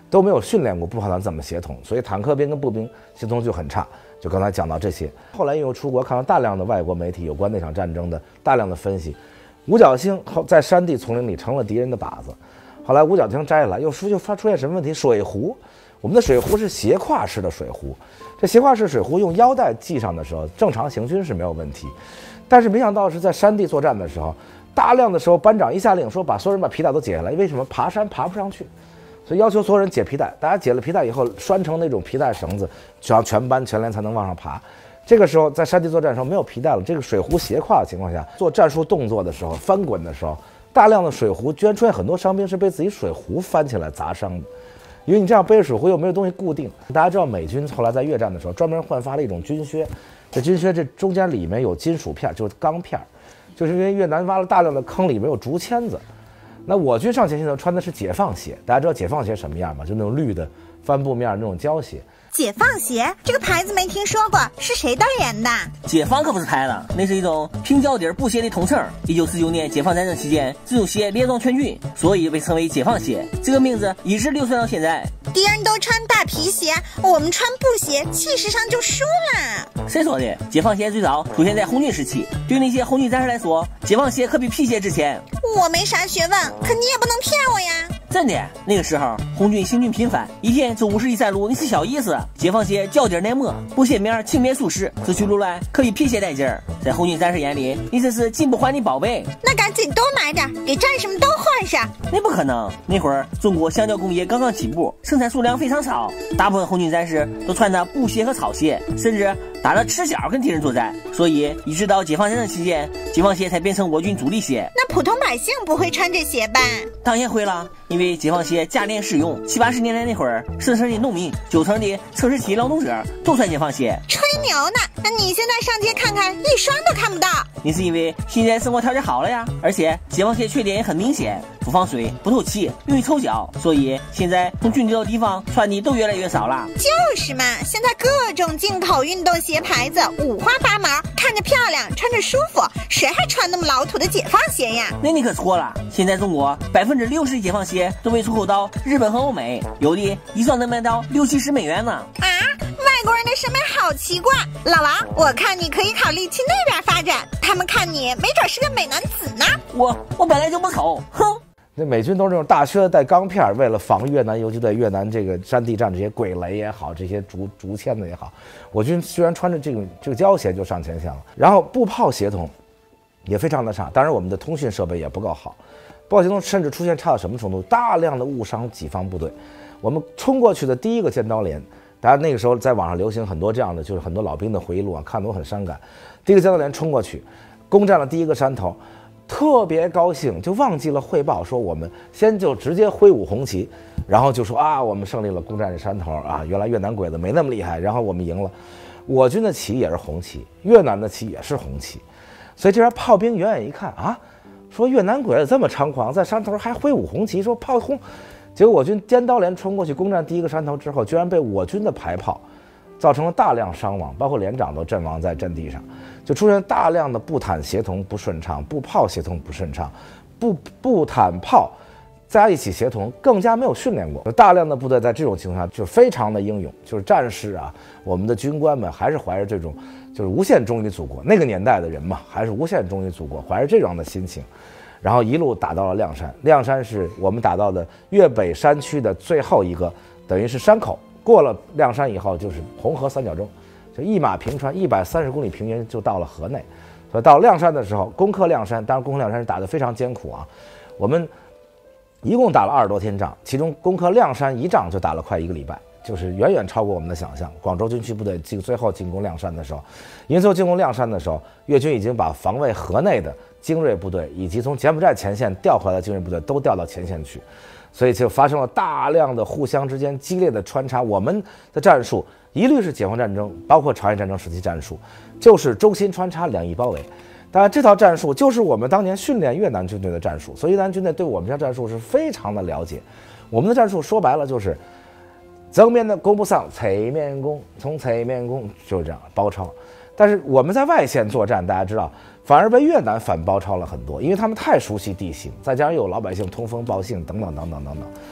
Speaker 1: 都没有训练过步炮团怎么协同，所以坦克兵跟步兵协同就很差。就刚才讲到这些，后来又出国看到大量的外国媒体有关那场战争的大量的分析。五角星在山地丛林里成了敌人的靶子，后来五角星摘下来又出现什么问题？水壶，我们的水壶是斜挎式的水壶，这斜挎式水壶用腰带系上的时候，正常行军是没有问题，但是没想到是在山地作战的时候，大量的时候班长一下令说把所有人把皮带都解下来，为什么？爬山爬不上去。所以要求所有人解皮带，大家解了皮带以后拴成那种皮带绳子，只要全班全连才能往上爬。这个时候在山地作战的时候没有皮带了，这个水壶斜挎的情况下，做战术动作的时候，翻滚的时候，大量的水壶居然出现很多伤兵是被自己水壶翻起来砸伤的。因为你这样背着水壶又没有东西固定。大家知道美军后来在越战的时候专门换发了一种军靴，这军靴这中间里面有金属片，就是钢片，就是因为越南挖了大量的坑，里面有竹签子。那我军上前线的穿的是解放鞋，大家知道解放鞋什么样吗？就那种绿的帆布面那种胶鞋。
Speaker 3: 解放鞋这个牌子没听说过，是谁代言的？
Speaker 4: 解放可不是牌了，那是一种平胶底布鞋的统称。1949年解放战争期间，这种鞋列装全军，所以被称为解放鞋。这个名字一直流传到现在。
Speaker 3: 敌人都穿大皮鞋，我们穿布鞋，气势上就输了。
Speaker 4: 谁说的？解放鞋最早出现在红军时期，对那些红军战士来说，解放鞋可比皮鞋值钱。
Speaker 3: 我没啥学问，可你也不能骗我呀。
Speaker 4: 真的，那个时候红军行军频繁，一天走50里山路，你是小意思。解放鞋胶底耐磨，布鞋面轻便舒适，走起路来可比皮鞋带劲儿。在红军战士眼里，你这是金不换的宝贝。
Speaker 3: 那赶紧多买点，给战士们都换上。
Speaker 4: 那不可能，那会儿中国橡胶工业刚刚起步，生产数量非常少，大部分红军战士都穿着布鞋和草鞋，甚至打着赤脚跟敌人作战。所以一直到解放战争期间，解放鞋才变成我军主力鞋。
Speaker 3: 那普通百姓不会穿这鞋吧？
Speaker 4: 当然会了，因为解放鞋价廉适用。70、80年代那会儿，10成的农民，9成的测试期劳动者都穿解放鞋。
Speaker 3: 吹牛呢？那你现在上街看看，一双都看不到。
Speaker 4: 你是因为现在生活条件好了呀，而且解放鞋缺点也很明显，不防水、不透气、容易抽脚，所以现在从军这地方穿的都越来越少了。
Speaker 3: 就是嘛，现在各种进口运动鞋牌子五花八门，看着漂亮，穿着舒服，谁还穿那么老土的解放鞋呀？
Speaker 4: 那你可错了，现在中国60%的解放鞋都被出口到日本和欧美，有的一双能卖到60、70美元呢。
Speaker 3: 啊，外国人的审美好奇怪。老王，我看你可以考虑去那边发展，他们看你没准是个美男子呢。
Speaker 4: 我本来就不丑，哼。
Speaker 1: 那美军都是这种大靴子带钢片，为了防越南游击队、越南这个山地战这些鬼雷也好，这些竹签子也好，我军居然穿着这个胶鞋就上前线了。然后步炮协同也非常的差，当然我们的通讯设备也不够好，步炮协同甚至出现差到什么程度？大量的误伤己方部队。我们冲过去的第一个尖刀连，大家那个时候在网上流行很多这样的，就是很多老兵的回忆录啊，看得我很伤感。第一个尖刀连冲过去，攻占了第一个山头。特别高兴，就忘记了汇报说我们先就直接挥舞红旗，然后就说啊，我们胜利了，攻占这山头啊，原来越南鬼子没那么厉害，然后我们赢了。我军的旗也是红旗，越南的旗也是红旗，所以这边炮兵远远一看啊，说越南鬼子这么猖狂，在山头还挥舞红旗，说炮轰。结果我军尖刀连冲过去攻占第一个山头之后，居然被我军的排炮造成了大量伤亡，包括连长都阵亡在阵地上，就出现大量的步坦协同不顺畅，步炮协同不顺畅，步坦炮在一起协同更加没有训练过，大量的部队在这种情况下就非常的英勇，就是战士啊，我们的军官们还是怀着这种就是无限忠于祖国，那个年代的人嘛，还是无限忠于祖国，怀着这样的心情，然后一路打到了亮山。亮山是我们打到的粤北山区的最后一个，等于是山口。过了亮山以后就是红河三角洲，就一马平川，130公里平原就到了河内。所以到亮山的时候，攻克亮山，当然攻克亮山是打得非常艰苦啊。我们一共打了20多天仗，其中攻克亮山一仗就打了快1个礼拜，就是远远超过我们的想象。广州军区部队最后进攻亮山的时候，因为最后进攻亮山的时候，越军已经把防卫河内的精锐部队以及从柬埔寨前线调回来的精锐部队都调到前线去。所以就发生了大量的互相之间激烈的穿插。我们的战术一律是解放战争，包括朝鲜战争时期战术，就是中心穿插，两翼包围。当然，这套战术就是我们当年训练越南军队的战术，所以越南军队对我们这战术是非常的了解。我们的战术说白了就是正面的攻不上，侧面攻，从侧面攻，就是这样包抄。但是我们在外线作战，大家知道，反而被越南反包抄了很多，因为他们太熟悉地形，再加上有老百姓通风报信等等等等等等。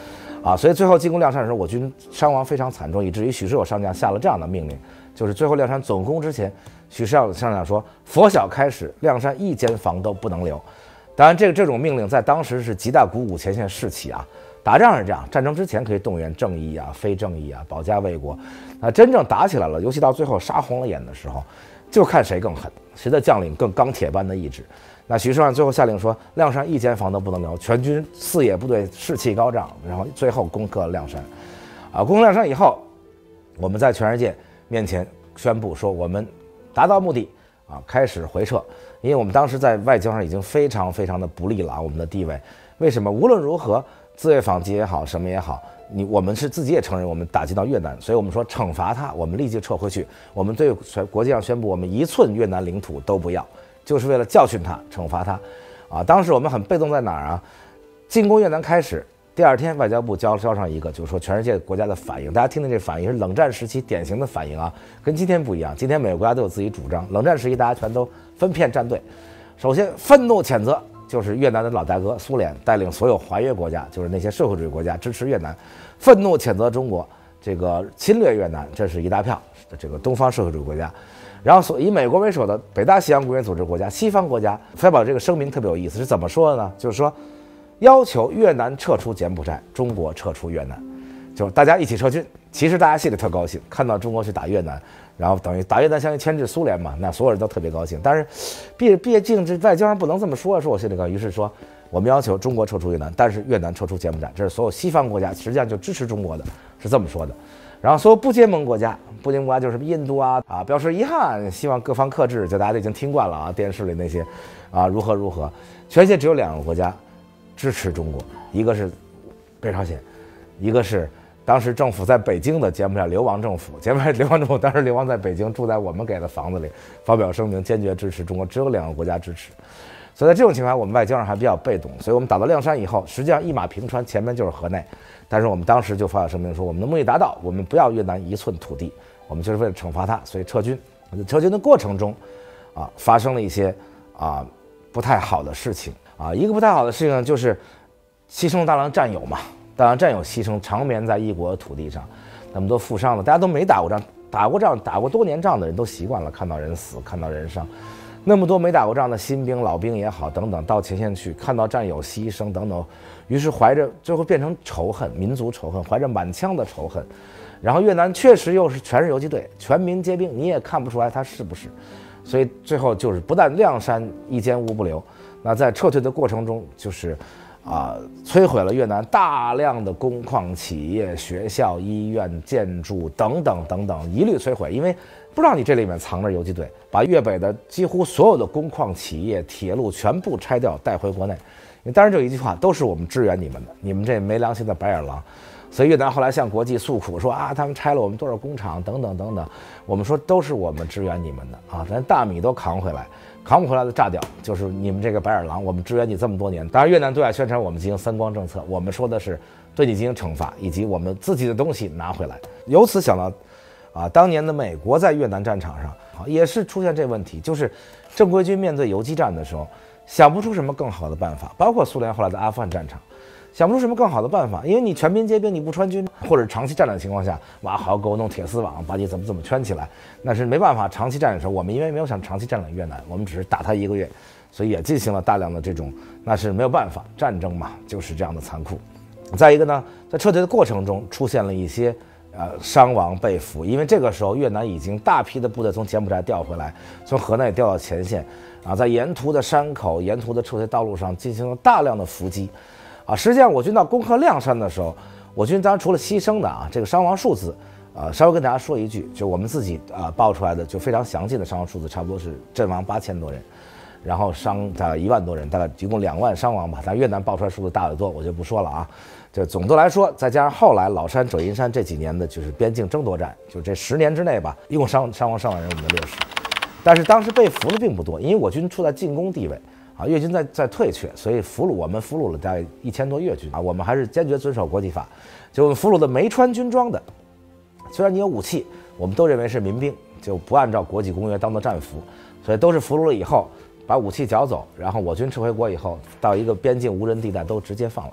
Speaker 1: 所以最后进攻亮山的时候，我军伤亡非常惨重，以至于许世友上将下了这样的命令，就是最后亮山总攻之前，许世友上将说：“拂晓开始，亮山一间房都不能留。”当然，这种命令在当时是极大鼓舞前线士气啊。打仗是这样，战争之前可以动员正义啊、非正义啊、保家卫国，真正打起来了，尤其到最后杀红了眼的时候，就看谁更狠，谁的将领更钢铁般的意志。那许世友最后下令说，亮山一间房都不能留，全军四野部队士气高涨，然后最后攻克了亮山。攻克亮山以后，我们在全世界面前宣布说，我们达到目的开始回撤。因为我们当时在外交上已经非常非常的不利了，我们的地位。为什么？无论如何，自卫反击也好，什么也好，我们是自己也承认我们打击到越南，所以我们说惩罚他，我们立即撤回去。我们对国际上宣布，我们1寸越南领土都不要。就是为了教训他，惩罚他，当时我们很被动在哪儿啊？进攻越南开始，第2天外交部交上一个，就是说全世界国家的反应，大家听听这反应是冷战时期典型的反应啊，跟今天不一样。今天每个国家都有自己主张，冷战时期大家全都分片站队。首先愤怒谴责，就是越南的老大哥苏联带领所有华约国家，就是那些社会主义国家支持越南，愤怒谴责中国这个侵略越南，这是一大票这个东方社会主义国家。然后以美国为首的北大西洋公约组织国家、西方国家发表这个声明特别有意思，是怎么说的呢？就是说，要求越南撤出柬埔寨，中国撤出越南，就是大家一起撤军。其实大家心里特高兴，看到中国去打越南，然后等于打越南相当于牵制苏联嘛，那所有人都特别高兴。但是，毕竟这外交上不能这么说，说我心里高兴。于是说，我们要求中国撤出越南，但是越南撤出柬埔寨，这是所有西方国家实际上就支持中国的，是这么说的。然后所有不结盟国家就是什么印度表示遗憾，希望各方克制，就大家都已经听惯了电视里那些如何，全世界只有2个国家支持中国，一个是北朝鲜，一个是当时政府在北京的柬埔寨流亡政府。柬埔寨流亡政府当时流亡在北京，住在我们给的房子里，发表声明坚决支持中国，只有2个国家支持。所以在这种情况下，我们外交上还比较被动，所以我们打到亮山以后，实际上一马平川，前面就是河内。但是我们当时就发表声明说，我们的目的达到，我们不要越南1寸土地，我们就是为了惩罚他，所以撤军。撤军的过程中，发生了一些不太好的事情一个不太好的事情就是牺牲大量战友嘛，大量战友牺牲，长眠在异国的土地上，那么多负伤的，大家都没打过仗，打过多年仗的人都习惯了看到人死，看到人伤。那么多没打过仗的新兵、老兵也好，等等，到前线去看到战友牺牲等等，于是最后变成仇恨，民族仇恨，怀着满腔的仇恨。然后越南确实又是全是游击队，全民皆兵，你也看不出来他是不是。所以最后就是不但亮山一间屋不留，那在撤退的过程中，就是摧毁了越南大量的工矿企业、学校、医院、建筑等等，一律摧毁。因为不知道你这里面藏着游击队，把越北的几乎所有的工矿企业、铁路全部拆掉，带回国内。因为当然就一句话，都是我们支援你们的，你们这没良心的白眼狼。所以越南后来向国际诉苦说他们拆了我们多少工厂等等，我们说都是我们支援你们的咱大米都扛回来，扛不回来的炸掉，就是你们这个白眼狼，我们支援你这么多年。当然越南对外宣传我们进行3光政策，我们说的是对你进行惩罚，以及我们自己的东西拿回来。由此想到当年的美国在越南战场上也是出现这问题，就是正规军面对游击战的时候想不出什么更好的办法，包括苏联后来的阿富汗战场想不出什么更好的办法，因为你全民皆兵，你不川军或者长期战略的情况下，好给我弄铁丝网把你怎么圈起来，那是没办法。长期战略的时候，我们因为没有想长期占领越南，我们只是打他1个月，所以也进行了大量的这种，那是没有办法，战争嘛就是这样的残酷。再一个呢，在撤退的过程中出现了一些伤亡被俘，因为这个时候越南已经大批的部队从柬埔寨调回来，从河内调到前线在沿途的山口、沿途的撤退道路上进行了大量的伏击实际上我军到攻克亮山的时候，我军当然除了牺牲的这个伤亡数字稍微跟大家说一句，就我们自己报出来的就非常详细的伤亡数字，差不多是阵亡8000多人，然后伤大概1万多人，大概一共2万伤亡吧。但越南报出来数字大得多，我就不说了这总的来说，再加上后来老山、者阴山这几年的就是边境争夺战，就这10年之内吧，一共伤亡上万人，我们的劣势。但是当时被俘的并不多，因为我军处在进攻地位越军在退却，所以我们俘虏了大概1000多越军我们还是坚决遵守国际法。就我们俘虏的没穿军装的，虽然你有武器，我们都认为是民兵，就不按照国际公约当做战俘，所以都是俘虏了以后把武器缴走，然后我军撤回国以后，到一个边境无人地带都直接放了。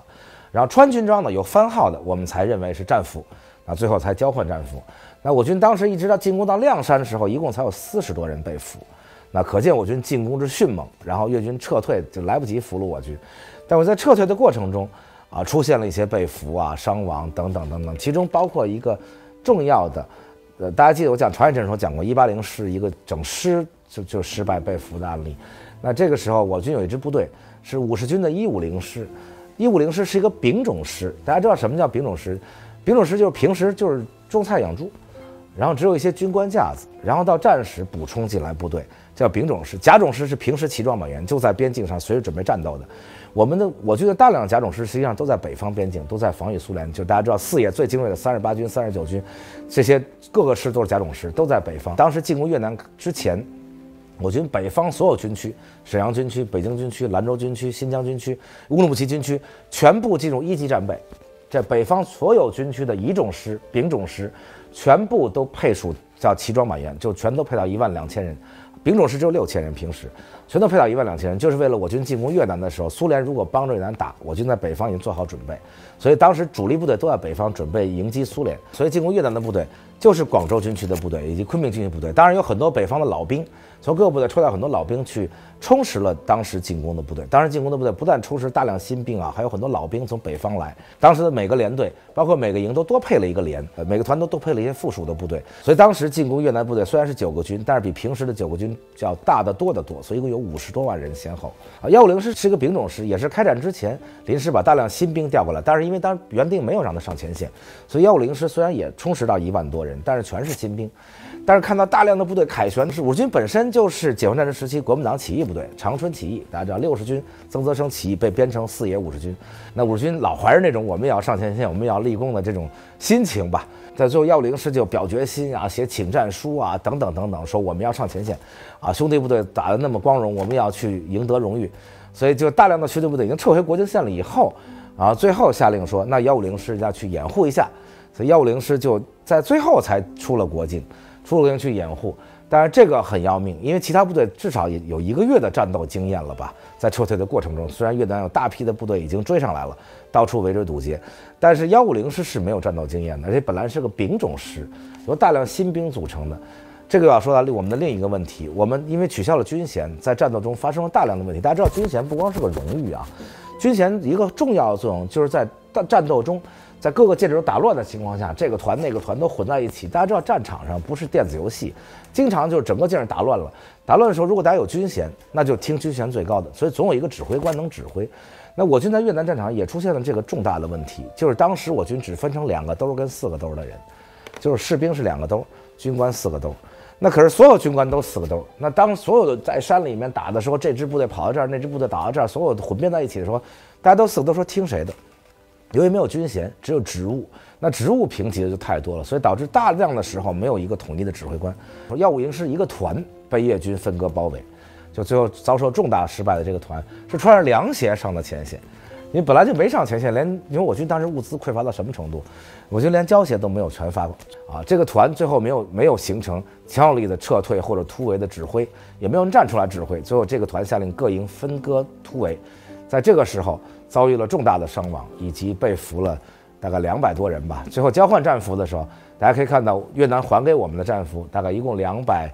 Speaker 1: 然后穿军装的有番号的，我们才认为是战俘，啊，最后才交换战俘。那我军当时一直到进攻到亮山的时候，一共才有40多人被俘，那可见我军进攻之迅猛，然后越军撤退就来不及俘虏我军。但我在撤退的过程中，啊，出现了一些被俘啊、伤亡等等等等，其中包括一个重要的，大家记得我讲朝鲜战争时候讲过180师一个整师就失败被俘的案例。那这个时候我军有一支部队是50军的150师，150师是一个丙种师，大家知道什么叫丙种师？丙种师就是平时就是种菜养猪，然后只有一些军官架子，然后到战时补充进来部队，叫丙种师。甲种师是平时骑装满员，就在边境上随时准备战斗的。我军的大量的甲种师实际上都在北方边境，都在防御苏联。就大家知道4野最精锐的38军、39军，这些各个师都是甲种师，都在北方。当时进攻越南之前，我军北方所有军区，沈阳军区、北京军区、兰州军区、新疆军区、乌鲁木齐军区，全部进入1级战备。这北方所有军区的乙种师、丙种师，全部都配属叫骑装满员，就全都配到12000人。丙种师只有6000人，平时全都配到12000人，就是为了我军进攻越南的时候，苏联如果帮着越南打，我军在北方已经做好准备。所以当时主力部队都在北方准备迎击苏联，所以进攻越南的部队就是广州军区的部队以及昆明军区部队。当然有很多北方的老兵，从各个部队抽调很多老兵去充实了当时进攻的部队。当时进攻的部队不但充实大量新兵啊，还有很多老兵从北方来。当时的每个连队，包括每个营都多配了一个连，每个团都多配了一些附属的部队。所以当时进攻越南部队虽然是9个军，但是比平时的9个军要大得多得多，所以一共有50多万人先后。150师是一个丙种师，也是开战之前临时把大量新兵调过来，但是因为当时原定没有让他上前线，所以150师虽然也充实到1万多人，但是全是新兵。但是看到大量的部队凯旋，我军本身就是解放战争时期国民党起义部队，长春起义，大家知道60军曾泽生起义被编成4野50军，那50军老怀着那种我们也要上前线，我们也要立功的这种心情吧。在最后150师就表决心啊，写请战书啊，等等等等，说我们要上前线，啊，兄弟部队打得那么光荣，我们要去赢得荣誉，所以就大量的兄弟部队已经撤回国境线了以后，啊，最后下令说，那150师要去掩护一下，所以150师就在最后才出了国境去掩护。但是这个很要命，因为其他部队至少也有1个月的战斗经验了吧，在撤退的过程中，虽然越南有大批的部队已经追上来了，到处围追堵截，但是150师是没有战斗经验的，而且本来是个丙种师，由大量新兵组成的。这个要说到我们的另一个问题，我们因为取消了军衔，在战斗中发生了大量的问题。大家知道军衔不光是个荣誉啊，军衔一个重要的作用就是在战斗中，在各个建制都打乱的情况下，这个团那个团都混在一起。大家知道战场上不是电子游戏，经常就是整个建制打乱了。打乱的时候，如果大家有军衔，那就听军衔最高的，所以总有一个指挥官能指挥。那我军在越南战场上也出现了这个重大的问题，就是当时我军只分成2个兜跟4个兜的人，就是士兵是2个兜，军官4个兜。那可是所有军官都4个兜，那当所有的在山里面打的时候，这支部队跑到这儿，那支部队打到这儿，所有的混编在一起的时候，大家都4个都说听谁的。由于没有军衔，只有职务，那职务平级的就太多了，所以导致大量的时候没有一个统一的指挥官。150师一个团被越军分割包围，就最后遭受重大失败的这个团是穿着凉鞋上的前线。你本来就没上前线，因为我军当时物资匮乏到什么程度，我军连胶鞋都没有全发啊！这个团最后没有形成强有力的撤退或者突围的指挥，也没有人站出来指挥。最后这个团下令各营分割突围，在这个时候遭遇了重大的伤亡，以及被俘了大概200多人吧。最后交换战俘的时候，大家可以看到越南还给我们的战俘大概一共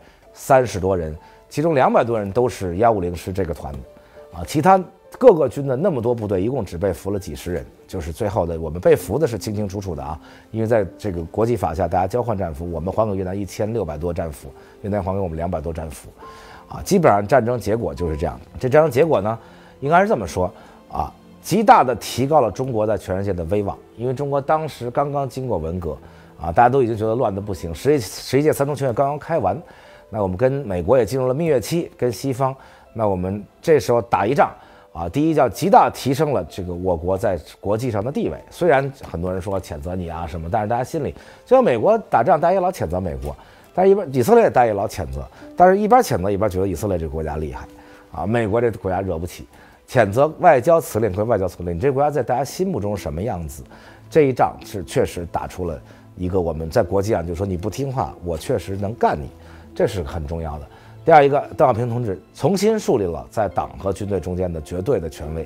Speaker 1: 230多人，其中200多人都是150师这个团的啊，其他各个军的那么多部队，一共只被俘了几十人，就是最后的我们被俘的是清清楚楚的啊，因为在这个国际法下，大家交换战俘，我们还给越南1600多战俘，越南还给我们200多战俘，啊，基本上战争结果就是这样。这战争结果呢，应该是这么说啊，极大的提高了中国在全世界的威望，因为中国当时刚刚经过文革啊，大家都已经觉得乱得不行，11届3中全会刚刚开完，那我们跟美国也进入了蜜月期，跟西方，那我们这时候打一仗。啊，第一叫极大提升了这个我国在国际上的地位。虽然很多人说谴责你啊什么，但是大家心里，就像美国打仗，大家也老谴责美国，但是以色列大家也老谴责，但是一边谴责一边觉得以色列这个国家厉害，啊，美国这个国家惹不起，谴责外交辞令归外交辞令，你这个国家在大家心目中什么样子？这一仗是确实打出了一个我们在国际上就说你不听话，我确实能干你，这是很重要的。第二一个，邓小平同志重新树立了在党和军队中间的绝对的权威，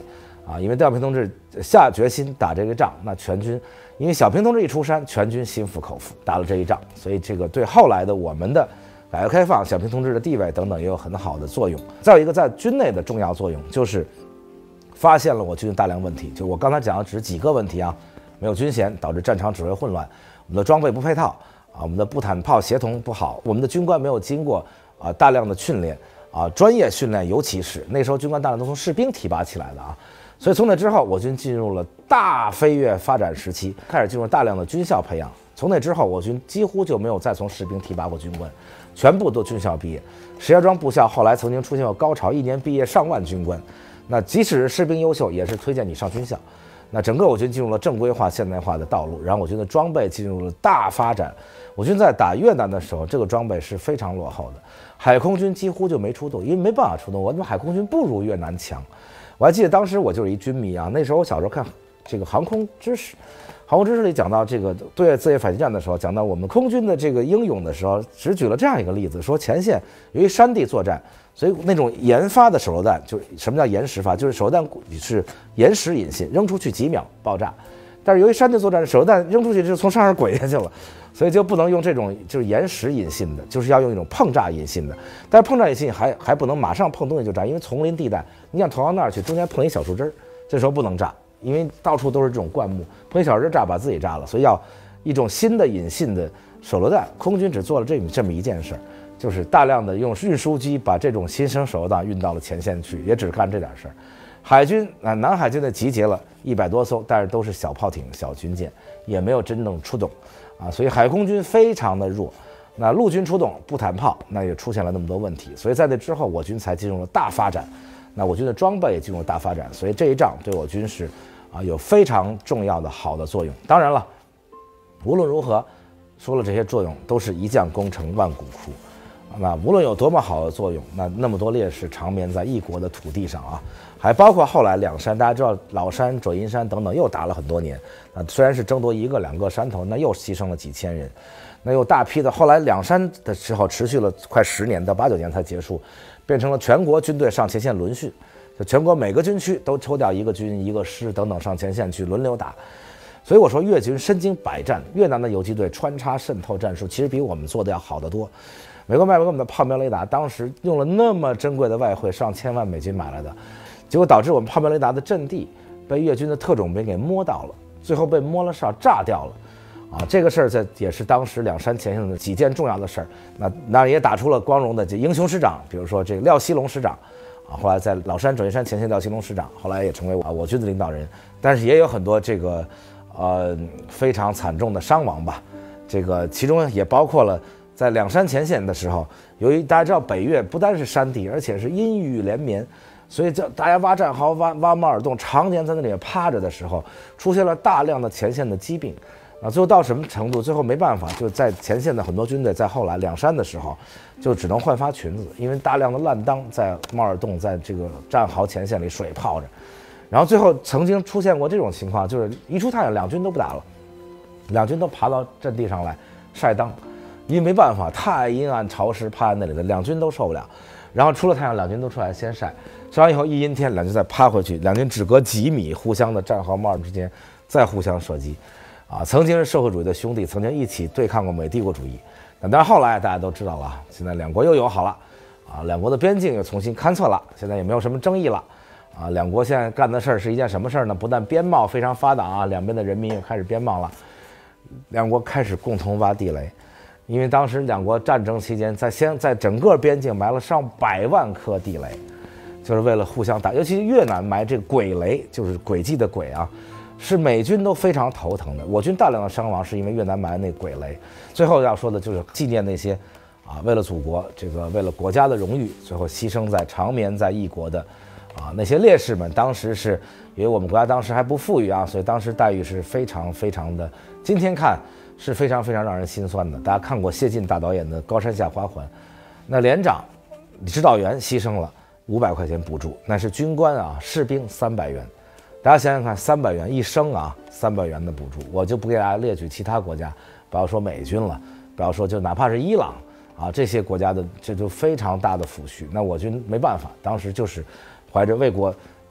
Speaker 1: 啊，因为邓小平同志下决心打这个仗，那全军，因为小平同志一出山，全军心服口服，打了这一仗，所以这个对后来的我们的改革开放、小平同志的地位等等也有很好的作用。再有一个在军内的重要作用，就是发现了我军的大量问题。就我刚才讲的只是几个问题啊，没有军衔导致战场指挥混乱，我们的装备不配套啊，我们的步坦炮协同不好，我们的军官没有经过大量的训练啊，专业训练，尤其是那时候军官大量都从士兵提拔起来的啊。所以从那之后，我军进入了大飞跃发展时期，开始进入大量的军校培养。从那之后，我军几乎就没有再从士兵提拔过军官，全部都军校毕业。石家庄部校后来曾经出现过高潮，1年毕业上万军官。那即使士兵优秀，也是推荐你上军校。那整个我军进入了正规化、现代化的道路，然后我军的装备进入了大发展。我军在打越南的时候，这个装备是非常落后的，海空军几乎就没出动，因为没办法出动，我们海空军不如越南强。我还记得当时我就是一军迷啊，那时候我小时候看这个航空知识，航空知识里讲到这个对越自卫反击战的时候，讲到我们空军的这个英勇的时候，只举了这样一个例子，说前线由于山地作战，所以那种研发的手榴弹，就是什么叫延时发，就是手榴弹是延时引信，扔出去几秒爆炸。但是由于山地作战，手榴弹扔出去就从上面滚下去了，所以就不能用这种就是延时引信的，就是要用一种碰炸引信的。但是碰炸引信还不能马上碰东西就炸，因为丛林地带，你想投到那儿去，中间碰一小树枝，这时候不能炸，因为到处都是这种灌木，碰一小树枝炸把自己炸了，所以要一种新的引信的手榴弹。空军只做了这么一件事，就是大量的用运输机把这种新生手榴弹运到了前线去，也只干这点事儿。海军南海军的集结了100多艘，但是都是小炮艇、小军舰，也没有真正出动啊，所以海空军非常的弱。那陆军出动，步坦炮那也出现了那么多问题，所以在那之后，我军才进入了大发展。那我军的装备也进入了大发展，所以这一仗对我军是有非常重要的好的作用。当然了，无论如何，说了这些作用，都是一将功成万骨枯。那无论有多么好的作用，那么多烈士长眠在异国的土地上啊，还包括后来两山，大家知道老山、准阴山等等，又打了很多年。虽然是争夺1个2个山头，那又牺牲了几千人，那又大批的。后来两山的时候持续了快10年，到89年才结束，变成了全国军队上前线轮训，就全国每个军区都抽调1个军、1个师等等上前线去轮流打。所以我说越军身经百战，越南的游击队穿插渗透战术其实比我们做的要好得多。美国卖给我们的炮瞄雷达，当时用了那么珍贵的外汇，上千万美金买来的，结果导致我们炮瞄雷达的阵地被越军的特种兵给摸到了，最后被摸了哨炸掉了。这个事儿也是当时两山前线的几件重要的事儿。那也打出了光荣的英雄师长，比如说这个廖锡龙师长，后来在老山准阴山前线，廖锡龙师长后来也成为我军的领导人，但是也有很多这个非常惨重的伤亡吧。这个其中也包括了在两山前线的时候，由于大家知道北越不单是山地，而且是阴雨连绵，所以大家挖战壕、挖马尔洞，常年在那里趴着的时候，出现了大量的前线的疾病。最后到什么程度？最后没办法，就在前线的很多军队在后来两山的时候，就只能换发裙子，因为大量的烂裆在马尔洞，在这个战壕前线里水泡着。然后最后曾经出现过这种情况，就是一出太阳，两军都不打了，两军都爬到阵地上来晒裆，因为没办法，太阴暗潮湿，趴在那里的两军都受不了。然后出了太阳，两军都出来先晒，晒完以后一阴天，两军再趴回去，两军只隔几米，互相的战壕马尔之间再互相射击。曾经是社会主义的兄弟，曾经一起对抗过美帝国主义，但是后来大家都知道了，现在两国又友好了，两国的边境又重新勘测了，现在也没有什么争议了，两国现在干的事儿是一件什么事儿呢？不但边贸非常发达两边的人民又开始边贸了，两国开始共同挖地雷，因为当时两国战争期间在整个边境埋了上百万颗地雷，就是为了互相打，尤其是越南埋这个鬼雷，就是诡计的鬼是美军都非常头疼的。我军大量的伤亡是因为越南埋那鬼雷。最后要说的就是纪念那些为了祖国，这个为了国家的荣誉，最后牺牲在长眠在异国的那些烈士们。当时是因为我们国家当时还不富裕所以当时待遇是非常非常的，今天看是非常非常让人心酸的。大家看过谢晋大导演的《高山下花环》，那连长指导员牺牲了500块钱补助，那是军官士兵300元。大家想想看，300元一生300元的补助，我就不给大家列举其他国家，不要说美军了，不要说就哪怕是伊朗这些国家的，这就非常大的抚恤。那我军没办法，当时就是怀着为国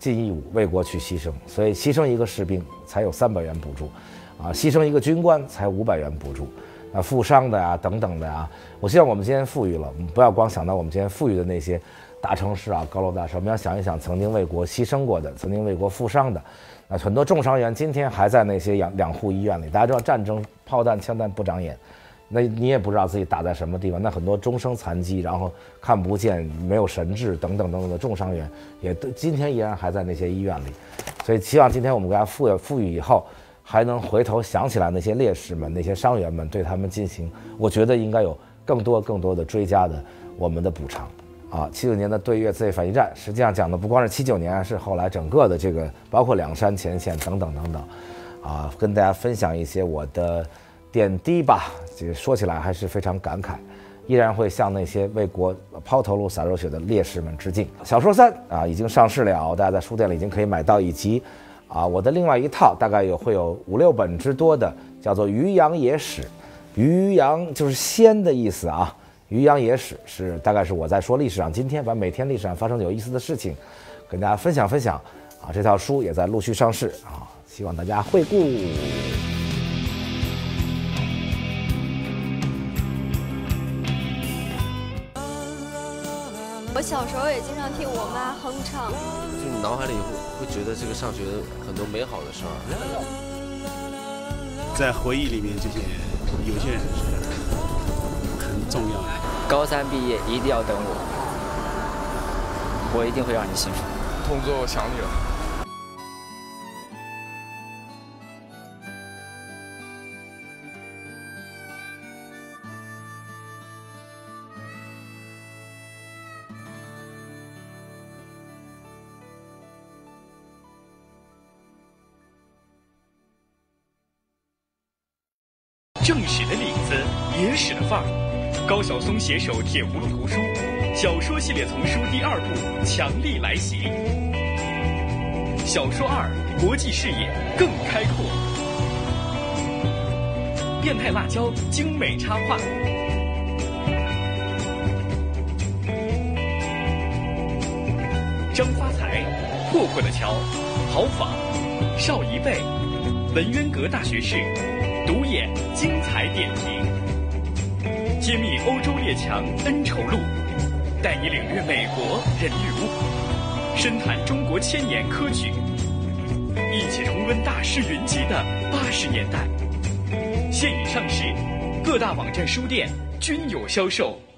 Speaker 1: 尽义务，为国去牺牲。所以牺牲一个士兵才有300元补助，牺牲一个军官才500元补助。负伤的呀，等等的呀，我希望我们今天富裕了，我们不要光想到我们今天富裕的那些大城市啊、高楼大厦，我们要想一想曾经为国牺牲过的、曾经为国负伤的。很多重伤员今天还在那些两户医院里。大家知道战争炮弹枪弹不长眼，那你也不知道自己打在什么地方。那很多终生残疾，然后看不见、没有神智等等等等的重伤员，也今天依然还在那些医院里。所以希望今天我们给他富裕以后，还能回头想起来那些烈士们、那些伤员们，对他们进行，我觉得应该有更多的追加的我们的补偿。79年的对越自卫反击战，实际上讲的不光是79年，是后来整个的这个，包括两山前线等等，跟大家分享一些我的点滴吧。这个说起来还是非常感慨，依然会向那些为国抛头颅洒热血的烈士们致敬。小说3已经上市了，大家在书店里已经可以买到，以及我的另外一套大概会有5-6本之多的，叫做《渔阳野史》。渔阳就是仙的意思啊。渔阳野史是大概是我在说历史上今天把每天历史上发生的有意思的事情跟大家分享这套书也在陆续上市希望大家惠顾。
Speaker 5: 我小时候也经常听我妈哼唱，
Speaker 6: 就你脑海里会觉得这个上学很多美好的事儿，
Speaker 7: 在回忆里面，这些有些人是很重要的。
Speaker 8: 高3毕业一定要等我，我一定会让你幸福。
Speaker 9: 同桌，我想你了。
Speaker 2: 正史的领子，野史的范儿。高晓松携手铁葫芦图书小说系列丛书第2部强力来袭。小说2，国际视野更开阔。变态辣椒精美插画。张发财，破破的桥，豪仿，邵一贝，文渊阁大学士，独眼精彩点评。揭秘欧洲列强恩仇录，带你领略美国人与物，深谈中国千年科举，一起重温大师云集的80年代。现已上市，各大网站书店均有销售。